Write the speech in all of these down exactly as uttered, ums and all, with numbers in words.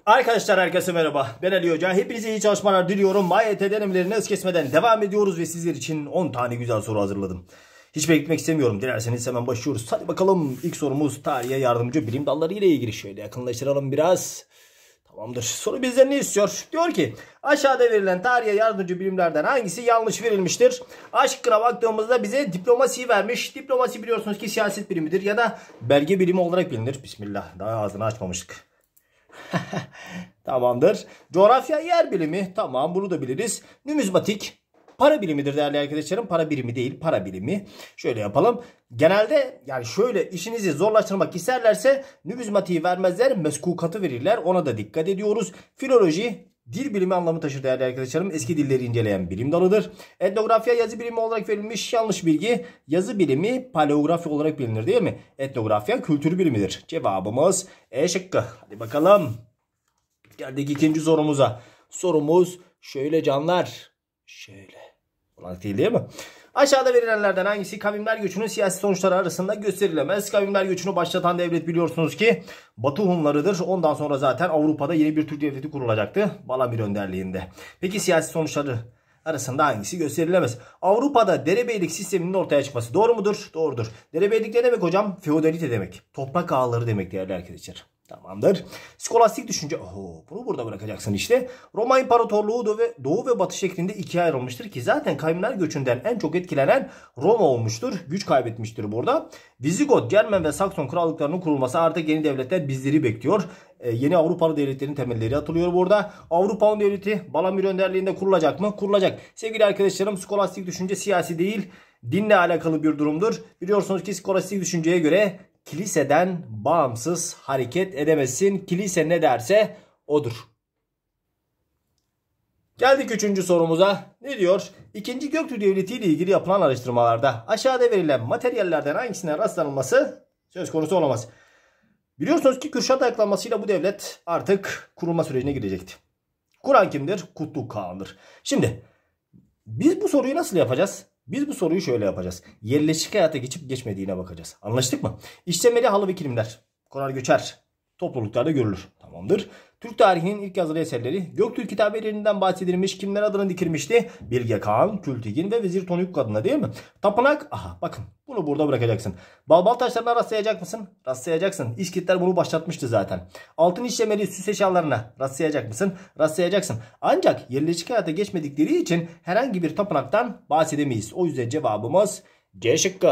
Arkadaşlar herkese merhaba. Ben Ali Hoca. Hepinize iyi çalışmalar diliyorum. A Y T denemelerine hız kesmeden devam ediyoruz ve sizler için on tane güzel soru hazırladım. Hiç bekletmek istemiyorum. Dilerseniz hemen başlıyoruz. Hadi bakalım. İlk sorumuz tarihe yardımcı bilim dalları ile ilgili. Şöyle yakınlaştıralım biraz. Tamamdır. Soru bizden ne istiyor? Diyor ki aşağıda verilen tarihe yardımcı bilimlerden hangisi yanlış verilmiştir? A şıkkına baktığımızda bize diplomasiyi vermiş. Diplomasi biliyorsunuz ki siyaset bilimidir ya da belge bilimi olarak bilinir. Bismillah. Daha ağzını açmamıştık. Tamamdır. Coğrafya yer bilimi. Tamam, bunu da biliriz. Numizmatik para bilimidir değerli arkadaşlarım. Para birimi değil, para bilimi. Şöyle yapalım. Genelde yani şöyle işinizi zorlaştırmak isterlerse numizmatiği vermezler, meskukatı verirler. Ona da dikkat ediyoruz. Filoloji dil bilimi anlamı taşır değerli arkadaşlarım. Eski dilleri inceleyen bilim dalıdır. Etnografya yazı bilimi olarak verilmiş. Yanlış bilgi. Yazı bilimi paleografi olarak bilinir değil mi? Etnografya kültür bilimidir. Cevabımız E şıkkı. Hadi bakalım. Geldik ikinci sorumuza. Sorumuz şöyle canlar. Şöyle. Olarak değil değil mi? Aşağıda verilenlerden hangisi kavimler göçünün siyasi sonuçları arasında gösterilemez? Kavimler göçünü başlatan devlet biliyorsunuz ki Batı Hunlarıdır. Ondan sonra zaten Avrupa'da yeni bir Türk devleti kurulacaktı. Balamir önderliğinde. Peki siyasi sonuçları arasında hangisi gösterilemez? Avrupa'da derebeylik sisteminin ortaya çıkması doğru mudur? Doğrudur. Derebeylik ne demek hocam? Feodalite demek. Toprak ağaları demek değerli arkadaşlar. Tamamdır. Skolastik düşünce. Oho, bunu burada bırakacaksın işte. Roma İmparatorluğu Doğu ve, Doğu ve Batı şeklinde ikiye ayrılmıştır ki zaten kavimler göçünden en çok etkilenen Roma olmuştur. Güç kaybetmiştir burada. Vizigot, Germen ve Sakson krallıklarının kurulması, artık yeni devletler bizleri bekliyor. Ee, yeni Avrupalı devletlerin temelleri atılıyor burada. Avrupa On Devleti Balamir önderliğinde kurulacak mı? Kurulacak. Sevgili arkadaşlarım, skolastik düşünce siyasi değil, dinle alakalı bir durumdur. Biliyorsunuz ki skolastik düşünceye göre kiliseden bağımsız hareket edemezsin. Kilise ne derse odur. Geldik üçüncü sorumuza. Ne diyor? İkinci Göktürk Devleti ile ilgili yapılan araştırmalarda aşağıda verilen materyallerden hangisine rastlanılması söz konusu olamaz. Biliyorsunuz ki Kürşat ayaklanmasıyla bu devlet artık kurulma sürecine girecekti. Kuran kimdir? Kutluk Kağan'dır. Şimdi biz bu soruyu nasıl yapacağız? Biz bu soruyu şöyle yapacağız. Yerleşik hayata geçip geçmediğine bakacağız. Anlaştık mı? İşlemeli halı ve kilimler. Konar göçer. Topluluklarda görülür. Tamamdır. Türk tarihinin ilk yazılı eserleri Göktürk kitabelerinden bahsedilmiş. Kimler adına dikilmişti? Bilge Kağan, Kültigin ve Vezir Tonuk adına değil mi? Tapınak. Aha bakın. Bunu burada bırakacaksın. Balbal taşlarına rastlayacak mısın? Rastlayacaksın. İskitler bunu başlatmıştı zaten. Altın işlemeli süs eşyalarına rastlayacak mısın? Rastlayacaksın. Ancak yerleşik hayata geçmedikleri için herhangi bir tapınaktan bahsedemeyiz. O yüzden cevabımız C şıkkı.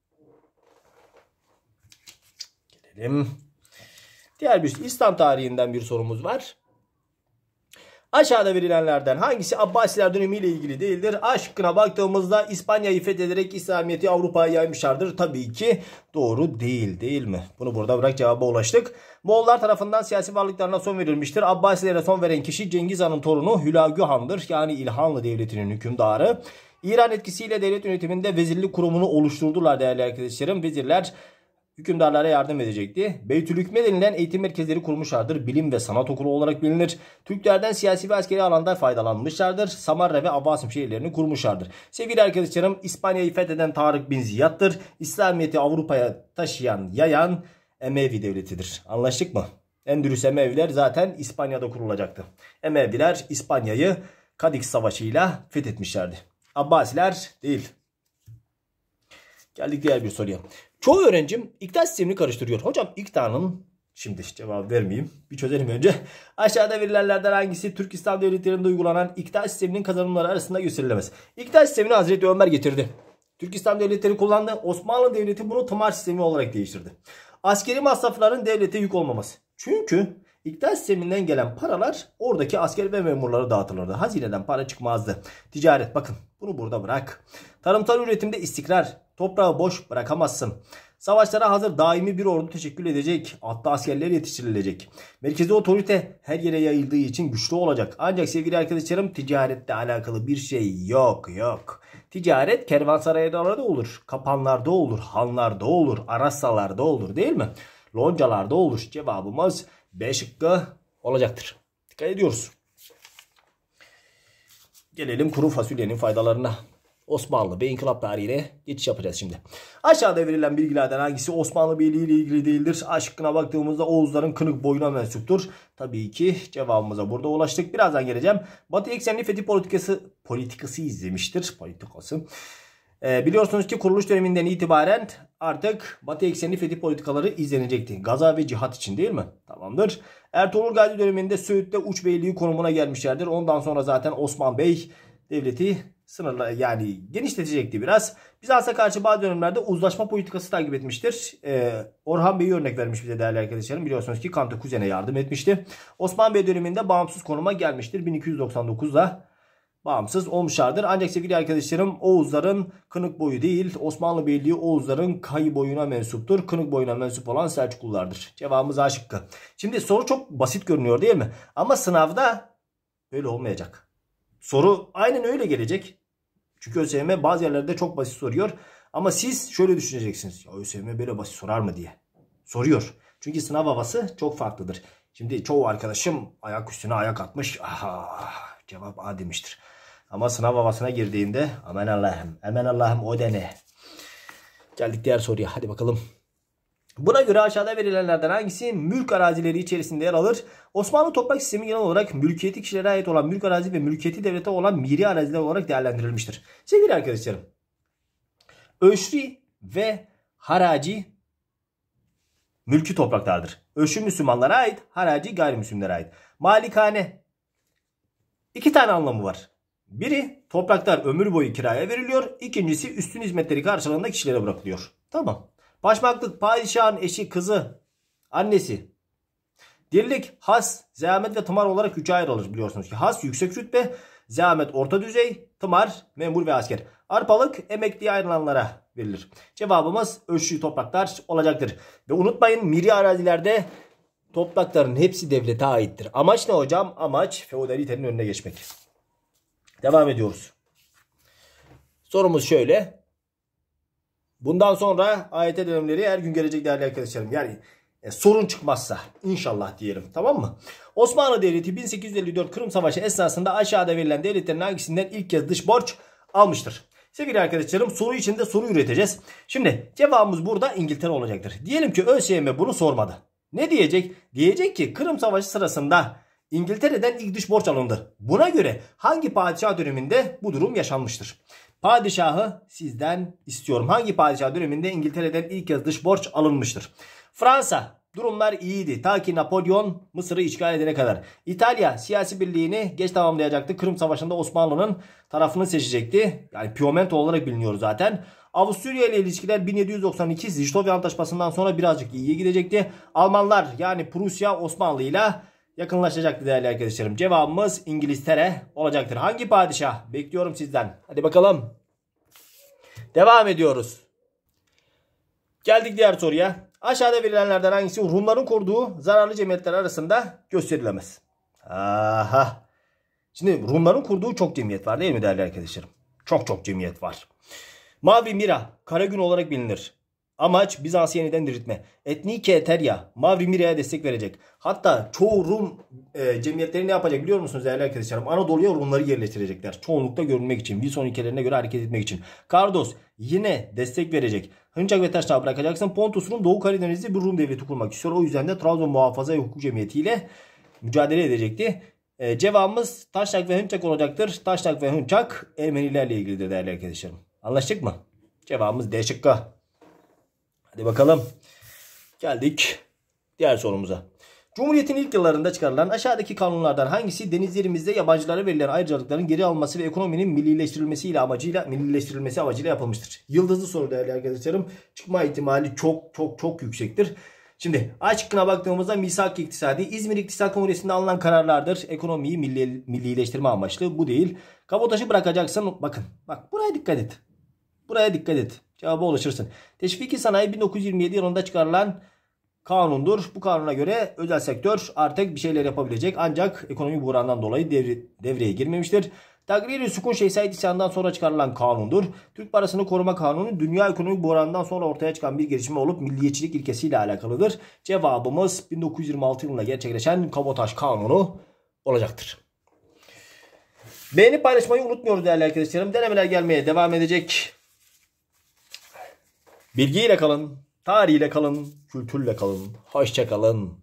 Gelelim. Diğer bir İslam tarihinden bir sorumuz var. Aşağıda verilenlerden hangisi Abbasiler dönemiyle ilgili değildir? A şıkkına baktığımızda İspanya'yı fethederek İslamiyet'i Avrupa'ya yaymışlardır. Tabii ki doğru değil, değil mi? Bunu burada bırak, cevaba ulaştık. Moğollar tarafından siyasi varlıklarına son verilmiştir. Abbasilere son veren kişi Cengiz Han'ın torunu Hülagü Han'dır. Yani İlhanlı devletinin hükümdarı. İran etkisiyle devlet yönetiminde vezirlik kurumunu oluşturdular değerli arkadaşlarım. Vezirler hükümdarlara yardım edecekti. Beytülhükme denilen eğitim merkezleri kurmuşlardır. Bilim ve sanat okulu olarak bilinir. Türklerden siyasi ve askeri alanda faydalanmışlardır. Samarra ve Abbasim şehirlerini kurmuşlardır. Sevgili arkadaşlarım, İspanya'yı fetheden Tarık bin Ziyad'dır. İslamiyet'i Avrupa'ya taşıyan, yayan Emevi devletidir. Anlaştık mı? Endülüs Emeviler zaten İspanya'da kurulacaktı. Emeviler İspanya'yı Kadix Savaşı'yla fethetmişlerdi. Abbasiler değil. Geldik diğer bir soruya. Çoğu öğrencim iktidar sistemini karıştırıyor. Hocam iktidarın, şimdi cevap vermeyeyim, bir çözelim önce. Aşağıda verilenlerden hangisi Türk İslam devletlerinde uygulanan iktidar sisteminin kazanımları arasında gösterilemez? İktidar sistemini Hazreti Ömer getirdi. Türk İslam devletleri kullandı. Osmanlı Devleti bunu tımar sistemi olarak değiştirdi. Askeri masrafların devlete yük olmaması. Çünkü iktidar sisteminden gelen paralar oradaki asker ve memurlara dağıtılırdı. Hazineden para çıkmazdı. Ticaret, bakın bunu burada bırak. Tarımsal üretimde istikrar. Toprağı boş bırakamazsın. Savaşlara hazır daimi bir ordu teşekkül edecek. Atlı askerler yetiştirilecek. Merkezi otorite her yere yayıldığı için güçlü olacak. Ancak sevgili arkadaşlarım, ticarette alakalı bir şey yok yok. Ticaret kervansaraylarda olur. Kapanlarda olur. Hanlarda olur. Arasalarda olur değil mi? Loncalarda olur. Cevabımız B şıkkı olacaktır. Dikkat ediyoruz. Gelelim kuru fasulyenin faydalarına. Osmanlı Bey İnkılap tarihine geçiş yapacağız şimdi. Aşağıda verilen bilgilerden hangisi Osmanlı Beyliği ile ilgili değildir? A şıkkına baktığımızda Oğuzların kınık boyuna mensuptur. Tabii ki cevabımıza burada ulaştık. Birazdan geleceğim. Batı eksenli fethi politikası politikası izlemiştir. Politikası. Ee, biliyorsunuz ki kuruluş döneminden itibaren artık Batı eksenli fethi politikaları izlenecekti. Gaza ve cihat için değil mi? Tamamdır. Ertuğrul Gazi döneminde Söğüt'te uç beyliği konumuna gelmişlerdir. Ondan sonra zaten Osman Bey devleti sınırlı yani genişletecekti biraz. Bizans'a karşı bazı dönemlerde uzlaşma politikası takip etmiştir. Ee, Orhan Bey'i örnek vermiş bize değerli arkadaşlarım. Biliyorsunuz ki Kanuni Kuzen'e yardım etmişti. Osman Bey döneminde bağımsız konuma gelmiştir. bin iki yüz doksan dokuzda bağımsız olmuşlardır. Ancak sevgili arkadaşlarım Oğuzların kınık boyu değil Osmanlı Beyliği Oğuzların kayı boyuna mensuptur. Kınık boyuna mensup olan Selçuklulardır. Cevabımız A şıkkı. Şimdi soru çok basit görünüyor değil mi? Ama sınavda öyle olmayacak. Soru aynen öyle gelecek. Çünkü ÖSYM bazı yerlerde çok basit soruyor. Ama siz şöyle düşüneceksiniz. Ya ÖSYM böyle basit sorar mı diye. Soruyor. Çünkü sınav havası çok farklıdır. Şimdi çoğu arkadaşım ayak üstüne ayak atmış. Aha, cevap A demiştir. Ama sınav havasına girdiğinde aman Allah'ım, aman Allah'ım o da ne? Geldik diğer soruya. Hadi bakalım. Buna göre aşağıda verilenlerden hangisi mülk arazileri içerisinde yer alır? Osmanlı toprak sistemi genel olarak mülkiyeti kişilere ait olan mülk arazi ve mülkiyeti devlete olan miri araziler olarak değerlendirilmiştir. Sevgili arkadaşlarım, öşri ve haraci mülki topraklardır. Öşri Müslümanlara ait, haraci gayrimüslimlere ait. Malikane iki tane anlamı var. Biri topraklar ömür boyu kiraya veriliyor. İkincisi üstün hizmetleri karşılığında kişilere bırakılıyor. Tamam. Başmaklık padişahın eşi, kızı, annesi. Dirlik, has, zehamet ve tımar olarak üçe ayrılır biliyorsunuz ki. Has yüksek rütbe, zehamet orta düzey, tımar memur ve asker. Arpalık emekliye ayrılanlara verilir. Cevabımız ölçü topraklar olacaktır. Ve unutmayın miri arazilerde toprakların hepsi devlete aittir. Amaç ne hocam? Amaç feodalitenin önüne geçmek. Devam ediyoruz. Sorumuz şöyle. Bundan sonra A Y T dönemleri her gün gelecek değerli arkadaşlarım. Yani e, sorun çıkmazsa inşallah diyelim. Tamam mı? Osmanlı Devleti bin sekiz yüz elli dört Kırım Savaşı esnasında aşağıda verilen devletlerin hangisinden ilk kez dış borç almıştır? Sevgili arkadaşlarım soru içinde soru üreteceğiz. Şimdi cevabımız burada İngiltere olacaktır. Diyelim ki ÖSYM bunu sormadı. Ne diyecek? Diyecek ki Kırım Savaşı sırasında İngiltere'den ilk dış borç alındı. Buna göre hangi padişah döneminde bu durum yaşanmıştır? Padişahı sizden istiyorum. Hangi padişah döneminde İngiltere'den ilk kez dış borç alınmıştır? Fransa durumlar iyiydi. Ta ki Napolyon Mısır'ı işgal edene kadar. İtalya siyasi birliğini geç tamamlayacaktı. Kırım Savaşı'nda Osmanlı'nın tarafını seçecekti. Yani Piemonte olarak biliniyor zaten. Avusturya ile ilişkiler bin yedi yüz doksan iki Zichtova Antlaşması'ndan sonra birazcık iyiye gidecekti. Almanlar yani Prusya Osmanlı ile yakınlaşacaktı değerli arkadaşlarım. Cevabımız İngiltere olacaktır. Hangi padişah? Bekliyorum sizden. Hadi bakalım. Devam ediyoruz. Geldik diğer soruya. Aşağıda verilenlerden hangisi Rumların kurduğu zararlı cemiyetler arasında gösterilemez? Aha. Şimdi Rumların kurduğu çok cemiyet var değil mi değerli arkadaşlarım? Çok çok cemiyet var. Mavi Mira, Kara Gün olarak bilinir. Amaç Bizans'ı yeniden diriltme. Etnike Eterya, Mavri Mira'ya destek verecek. Hatta çoğu Rum e, cemiyetleri ne yapacak biliyor musunuz değerli arkadaşlarım? Anadolu'ya Rumları yerleştirecekler. Çoğunlukta görünmek için, Wilson ilkelerine göre hareket etmek için. Kardos yine destek verecek. Hınçak ve Taşdağ bırakacaksın. Pontus Rum Doğu Karadeniz'de bir Rum devleti kurmak istiyor. O yüzden de Trabzon Muhafaza ve Hukuk Cemiyeti ile mücadele edecekti. E, cevabımız Taşnak ve Hınçak olacaktır. Taşnak ve Hınçak Ermenilerle ilgilidir değerli arkadaşlarım. Anlaştık mı? Cevabımız D şıkkı. Hadi bakalım. Geldik diğer sorumuza. Cumhuriyetin ilk yıllarında çıkarılan aşağıdaki kanunlardan hangisi denizlerimizde yabancılara verilen ayrıcalıkların geri alınması ve ekonominin millileştirilmesi ile amacıyla millileştirilmesi amacıyla yapılmıştır? Yıldızlı soru değerli arkadaşlarım. Çıkma ihtimali çok çok çok yüksektir. Şimdi A şıkkına baktığımızda misak-ı iktisadi İzmir İktisat Kongresi'nde alınan kararlardır. Ekonomiyi milli, millileştirme amaçlı. Bu değil. Kabotajı bırakacaksın. Bakın. Bak buraya dikkat et. Buraya dikkat et. Cevaba ulaşırsın. Teşviki sanayi bin dokuz yüz yirmi yedi yılında çıkarılan kanundur. Bu kanuna göre özel sektör artık bir şeyler yapabilecek. Ancak ekonomi buhranından dolayı devre, devreye girmemiştir. Tagrir-i Sukun Şeyh Said isyanından sonra çıkarılan kanundur. Türk parasını koruma kanunu dünya ekonomik buhranından sonra ortaya çıkan bir gelişme olup milliyetçilik ilkesiyle alakalıdır. Cevabımız bin dokuz yüz yirmi altı yılında gerçekleşen Kabotaj Kanunu olacaktır. Beğenip paylaşmayı unutmuyoruz değerli arkadaşlarım. Denemeler gelmeye devam edecek. Bilgiyle kalın, tarihiyle kalın, kültürle kalın. Hoşça kalın.